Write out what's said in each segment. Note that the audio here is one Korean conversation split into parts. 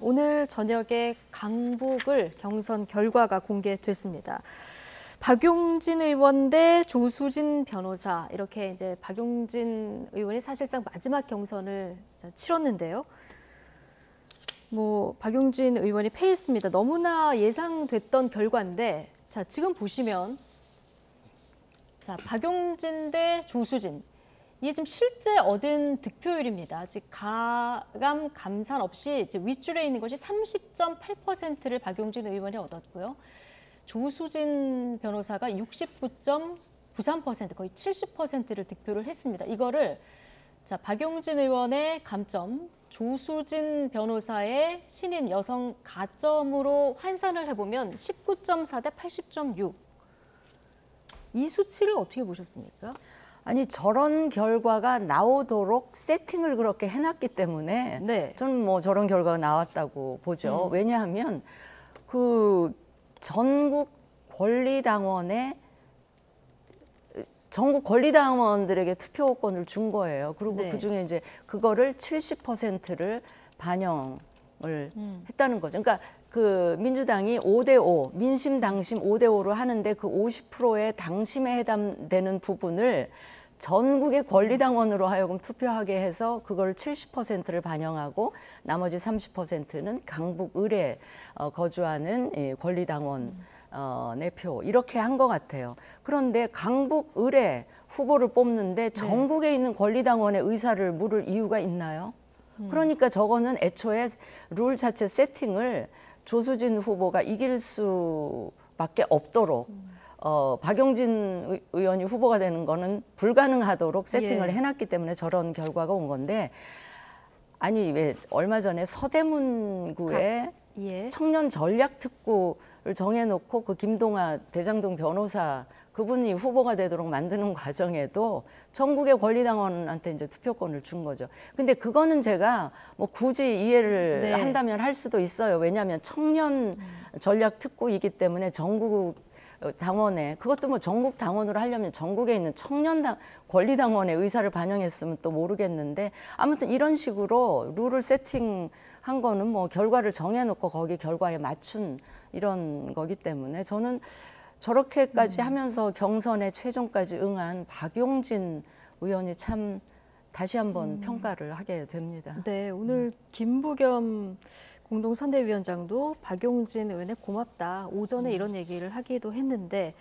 오늘 저녁에 강북을 경선 결과가 공개됐습니다. 박용진 의원 대 조수진 변호사, 이렇게 이제 박용진 의원이 사실상 마지막 경선을 치렀는데요. 박용진 의원이 패했습니다. 너무나 예상됐던 결과인데, 자, 지금 보시면, 자, 박용진 대 조수진. 이게 지금 실제 얻은 득표율입니다. 아직 가감 감산 없이 이제 윗줄에 있는 것이 30.8%를 박용진 의원이 얻었고요. 조수진 변호사가 69.93%, 거의 70%를 득표를 했습니다. 이거를 자, 박용진 의원의 감점, 조수진 변호사의 신인 여성 가점으로 환산을 해보면 19.4 대 80.6. 이 수치를 어떻게 보셨습니까? 아니, 저런 결과가 나오도록 세팅을 그렇게 해놨기 때문에 네. 저는 저런 결과가 나왔다고 보죠. 왜냐하면 그 전국 권리당원들에게 투표권을 준 거예요. 그리고 네. 그중에 이제 그거를 70%를 반영을 했다는 거죠. 그러니까 그 민주당이 5대5, 민심 당심 5대5로 하는데 그 50%의 당심에 해당되는 부분을 전국의 권리당원으로 하여금 투표하게 해서 그걸 70%를 반영하고 나머지 30%는 강북 을에 거주하는 권리당원 표, 이렇게 한 것 같아요. 그런데 강북 을에 후보를 뽑는데 전국에 있는 권리당원의 의사를 물을 이유가 있나요? 그러니까 저거는 애초에 룰 자체 세팅을 조수진 후보가 이길 수밖에 없도록 박용진 의원이 후보가 되는 거는 불가능하도록 세팅을 해놨기 때문에 저런 결과가 온 건데, 아니 왜 얼마 전에 서대문구에 청년 전략특구를 정해놓고 그 김동아 대장동 변호사 그분이 후보가 되도록 만드는 과정에도 전국의 권리당원한테 이제 투표권을 준 거죠. 근데 그거는 제가 굳이 이해를 한다면 할 수도 있어요. 왜냐하면 청년 전략 특구이기 때문에 전국 당원에, 그것도 전국 당원으로 하려면 전국에 있는 청년 권리당원의 의사를 반영했으면 또 모르겠는데, 아무튼 이런 식으로 룰을 세팅한 거는 결과를 정해놓고 거기 결과에 맞춘 이런 거기 때문에 저는 저렇게까지 하면서 경선에 최종까지 응한 박용진 의원이 참 다시 한번 평가를 하게 됩니다. 네, 오늘 김부겸 공동선대위원장도 박용진 의원에 고맙다, 오전에 이런 얘기를 하기도 했는데,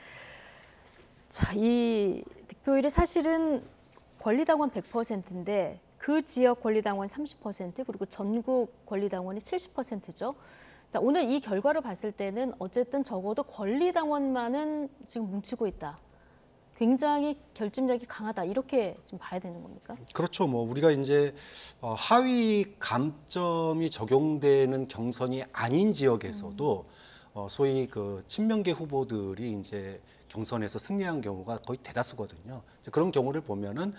자, 이 득표율이 사실은 권리당원 100%인데 그 지역 권리당원 30%, 그리고 전국 권리당원이 70%죠. 자, 오늘 이 결과를 봤을 때는 어쨌든 적어도 권리당원만은 지금 뭉치고 있다. 굉장히 결집력이 강하다, 이렇게 지금 봐야 되는 겁니까? 그렇죠. 우리가 이제 하위 감점이 적용되는 경선이 아닌 지역에서도 소위 그 친명계 후보들이 이제 경선에서 승리한 경우가 거의 대다수거든요. 그런 경우를 보면은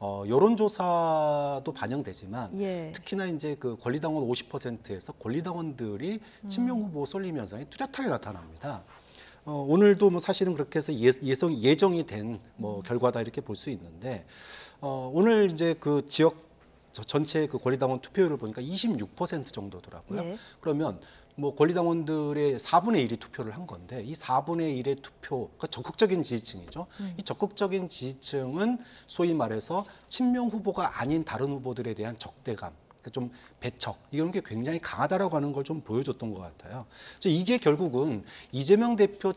여론조사도 반영되지만 특히나 이제 그 권리당원 50%에서 권리당원들이 친명 후보 쏠림 현상이 뚜렷하게 나타납니다. 오늘도 사실은 그렇게 해서 예정이 된 결과다, 이렇게 볼 수 있는데, 오늘 이제 그 지역 전체 그 권리당원 투표율을 보니까 26% 정도더라고요. 그러면 권리당원들의 4분의 1이 투표를 한 건데, 이 4분의 1의 투표, 그러니까 적극적인 지지층이죠. 이 적극적인 지지층은 소위 말해서 친명 후보가 아닌 다른 후보들에 대한 적대감, 좀 배척, 이런 게 굉장히 강하다라고 하는 걸 좀 보여줬던 것 같아요. 이게 결국은 이재명 대표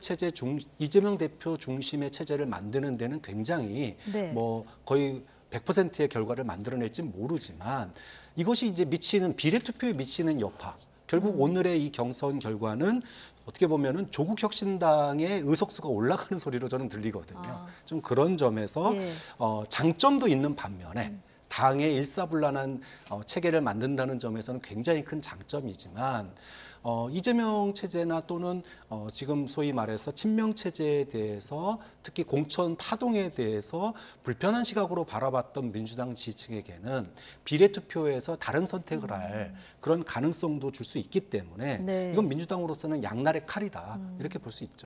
중심의 체제를 만드는 데는 굉장히 거의 100%의 결과를 만들어낼지 모르지만, 이것이 이제 비례 투표에 미치는 여파, 결국 오늘의 이 경선 결과는 어떻게 보면은 조국혁신당의 의석수가 올라가는 소리로 저는 들리거든요. 좀 그런 점에서 장점도 있는 반면에 당의 일사불란한 체계를 만든다는 점에서는 굉장히 큰 장점이지만, 이재명 체제나 또는 지금 소위 말해서 친명 체제에 대해서, 특히 공천 파동에 대해서 불편한 시각으로 바라봤던 민주당 지지층에게는 비례투표에서 다른 선택을 할 그런 가능성도 줄 수 있기 때문에 이건 민주당으로서는 양날의 칼이다, 이렇게 볼 수 있죠.